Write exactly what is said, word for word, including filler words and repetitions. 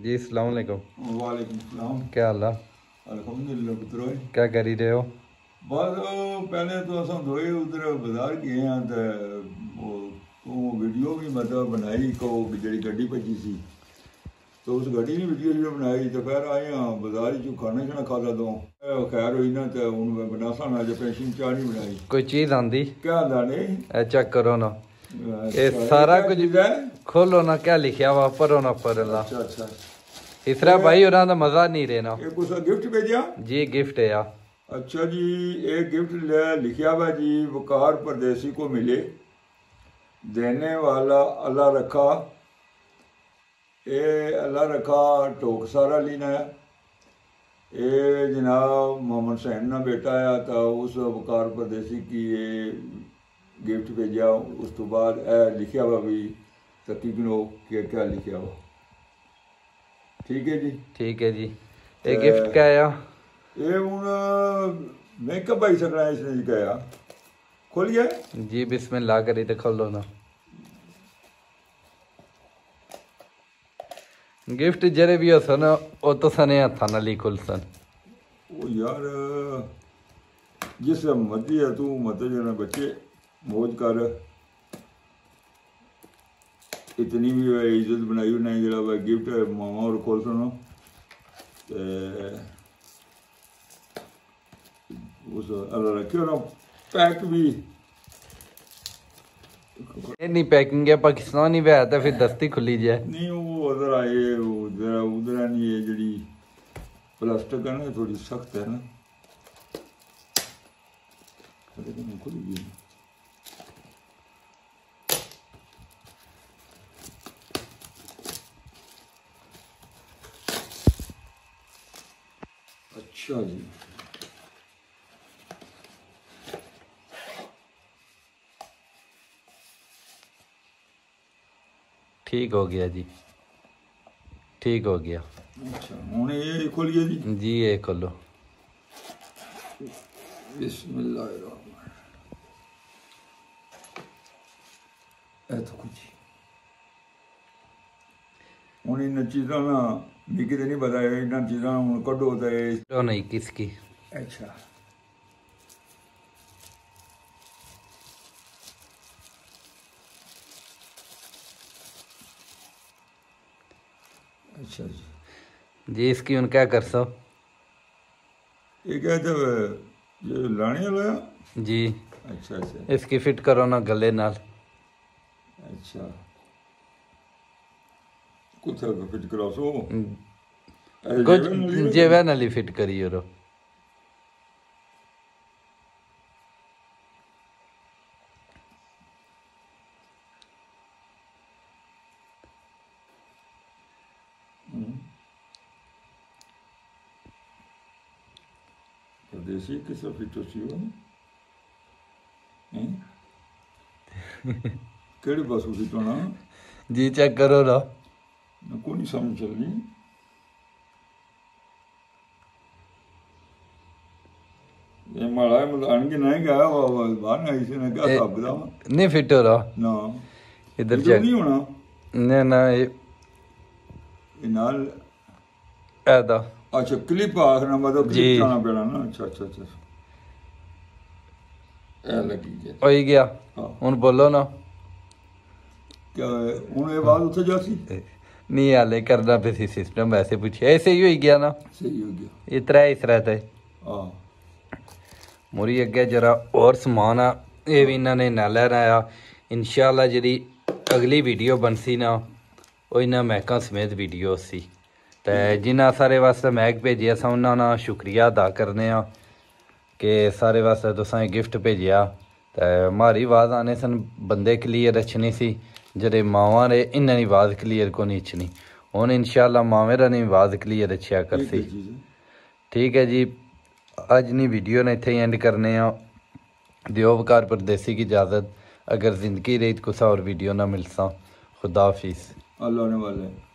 जी अस्सलाम वालेकुम। वालेकुम सलाम। क्या हाल है? अल्हम्दुलिल्लाह पुत्रो। क्या कर ही रहे हो? बस पहले तो अस दोए उधर बाजार गए हैं तो वीडियो भी मतलब बनाई को जी गड्डी भजी सी तो उस गड्डी की वीडियो जो बनाई तो फिर आए हाँ बाजार चो खाना शाना खादा दो खैर हुई ना तो हूँ बनासा ना जो पेंशन चाह नहीं बनाई कोई चीज़ आंदी क्या आंदा नहीं चेक करो ना ये सारा कुछ खोलो ना क्या लिखा हुआ पढ़ो ना पढ़ ला। अच्छा अच्छा इसरा भाई और ना मजा नहीं रहना। ये कुछ गिफ्ट भेजा जी? गिफ्ट है यार। अच्छा जी एक गिफ्ट लिखा हुआ जी वकार परदेसी को मिले देने वाला अल्लाह रखा ये अल्लाह रखा टोक सारा लीना है ये जनाब मोहम्मद हुसैन ना बेटा है तो उस वकार परदेसी की ये गिफ्ट भेजा उस तो बाद ए लिखा हुआ भी तकरीबन क्या क्या लिखा हुआ। ठीक है जी ठीक है जी। ये गिफ्ट क्या है? ये हूँ मेकअप भाई सकना इसने जी क्या खोल गया जी बिस्मिल्लाह करी तो खोलो ना। गिफ्ट जरे भी हो सन वो तो सने हथा नाल ही खुल सन। ओ यार जिस मर्जी है तू मत जना बच्चे मौज कर इतनी भी इज्जत बनाई उन्हें जरा गिफ्ट मामा और खोल सुनो उस अल्लाह रखे ना पैक भी नहीं पैकिंग है पाकिस्तानी भी आया था फिर दस्ती खुली जाए नहीं वो उधर आए उधर उधर नहीं है जड़ी प्लास्टिक है ना थोड़ी सख्त है ना खुल गई। अच्छा जी ठीक हो गया जी ठीक हो गया। अच्छा हूँ ये खोल गया जी? जी ये खोलो। बिस्मिल्लाह तो कुछ हूँ इन चीज़ों ना मिगी तो नहीं पता इन चीज़ों हूँ कड्डो तो नहीं किसकी। अच्छा अच्छा जी जी इसकी उन क्या कर सो ये क्या था ये लाने वाला जी। अच्छा अच्छा इसकी फिट करो ना गले नाल। अच्छा कुछ फिट करो सो कुछ जेवे नाल फिट करियो रो। परदेसी किस फिट हो केड़ी बस फिट होना जी चेक करो ना को नहीं समझ चल रही ये माड़ा मतलब के नहीं गया बाहर ना इसी ने क्या हिसाब किताब नहीं फिट हो रहा ना इधर चेक नहीं होना नहीं ना ये नाल ऐदा अच्छा क्लिप आखना मतलब क्लिप जाना पैना ना। अच्छा अच्छा अच्छा ए लगी गया हो ही गया हुन बोलो ना क्या हुन ये बात उठे जासी नहीं हाले करना पे सी सिस्टम वैसे पूछे ऐसे ही हो गया ना सही हो गया इतना इस रहता है हां मुरी अगे जरा और समान आ ये भी इन्होंने ना लेना आया इंशाल्लाह जी अगली वीडियो बनसी ना वो इन्होंने मैका समेत वीडियो सी तो जिन्हें सारे वास्ते मैक भेजे अस उन्होंने शुक्रिया अदा करने कि सारे वास्ते तुसें गिफ्ट भेजा तो मारी आवाज़ आने सन बंदे क्लीयर अच्छनी सी जेह्ड़े मावां ने इन्हें दी आवाज़ क्लीयर को नहीं अच्छनी हुन इंशाल्लाह मावें दा नहीं आवाज़ क्लीयर अच्छिया करसी। ठीक है जी अज नी वीडियो ने इत्थे एंड करने दियो वकार परदेसी की इजाज़त अगर जिंदगी रही तो कुछ और वीडियो ना मिलसा। खुदा हाफिज़। अल्लाह ने वाले